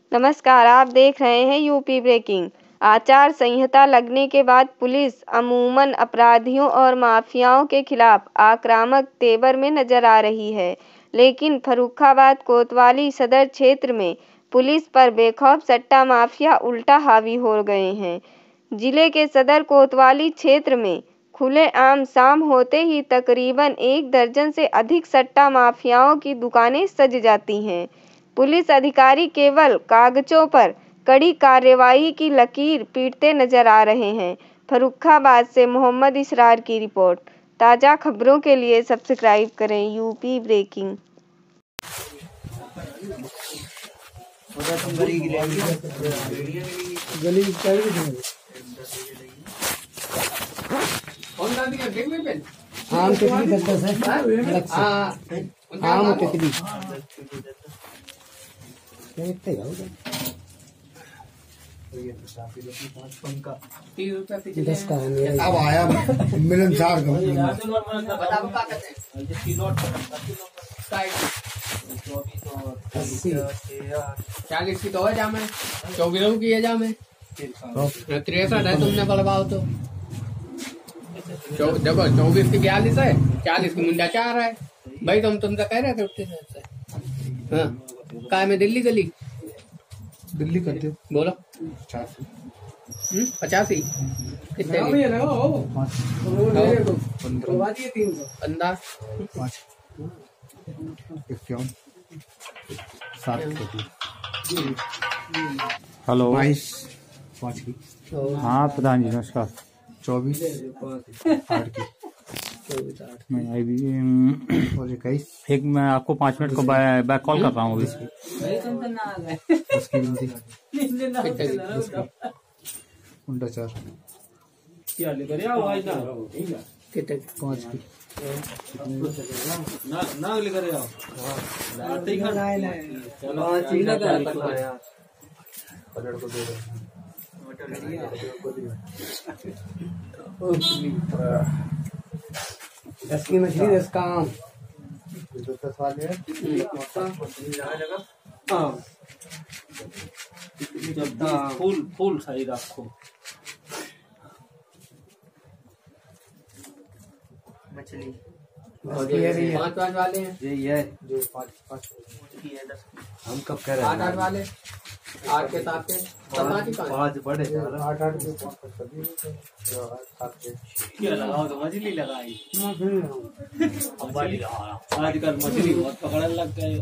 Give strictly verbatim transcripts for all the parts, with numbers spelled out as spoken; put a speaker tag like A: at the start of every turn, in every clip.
A: नमस्कार, आप देख रहे हैं यूपी ब्रेकिंग। आचार संहिता लगने के बाद पुलिस अमूमन अपराधियों और माफियाओं के खिलाफ आक्रामक तेवर में नजर आ रही है, लेकिन फर्रुखाबाद कोतवाली सदर क्षेत्र में पुलिस पर बेखौफ सट्टा माफिया उल्टा हावी हो गए हैं। जिले के सदर कोतवाली क्षेत्र में खुलेआम शाम होते ही तकरीबन एक दर्जन से अधिक सट्टा माफियाओं की दुकानें सज जाती हैं। पुलिस अधिकारी केवल कागजों पर कड़ी कार्रवाई की लकीर पीटते नजर आ रहे हैं। फर्रुखाबाद से मोहम्मद इसरार की रिपोर्ट। ताज़ा खबरों के लिए सब्सक्राइब करें यूपी ब्रेकिंग।
B: आम तितली सत्तर से आम तितली दस का अब आया मिलनसार
C: चालीस की तो है जामे, चौबीस की है जामे, तिरसठ है तुमने बलवाओ तो देखो चौबीस की बयालीस है, चालीस की मुंडा चार है भाई। तुम तुमसे कह रहे थे उठते से हाँ काय में दिल्ली गली
B: दिल्ली करते
C: बोलो पचासी कितने पंद्रह
B: इक्यावन सात
D: हेलो
B: बाईस पाँच की
D: हाँ प्रधान जी नमस्कार।
B: चौबीस आठ की
D: मैं आई भी
B: और इक्कीस
D: एक मैं आपको पाँच मिनट को बैक कॉल कर रहा हूँ अभी।
B: उसकी गिनती उनका चार पाँच की
C: दस की मछली दस का आम
B: दस वाले
E: फूल फूल सही रखो।
C: मछली पाँच पाँच वाले हैं
B: यही है जो पाँच पाँच हम कब कह रहे हैं
C: आठ आठ वाले आठ के साथ के
B: पाँच बड़े आठ आठ के
E: क्या लगाओ तो मछली लगाई आजकल मछली बहुत पकड़ने लग गए।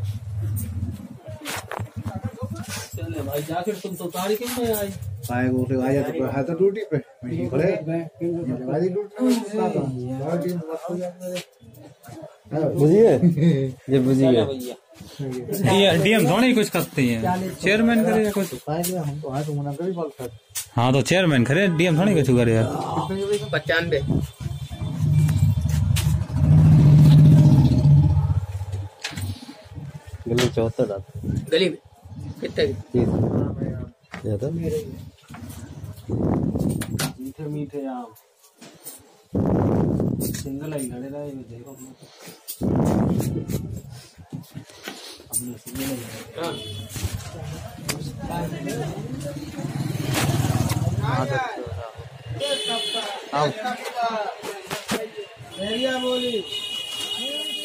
E: चले भाई जाकर तुम तो तारीख में आई
B: आए वो तो आया तो है तो ड्यूटी पे वहीं खड़े हमारी ड्यूटी
D: बुझिए ये बुझिए डीएम थोड़ी कुछ करते हैं, चेयरमैन करे कुछ।
B: हम तो हाथ मुना कभी बाल कर
D: हाँ तो चेयरमैन करे, डीएम थोड़ी कुछ करे यार।
C: पचानवे
D: गली चौहत्तर
C: गली में कितने
E: मीठे मीठे आम सिंगल ही लड़े रहे देखो अपने सिंगल ही बोली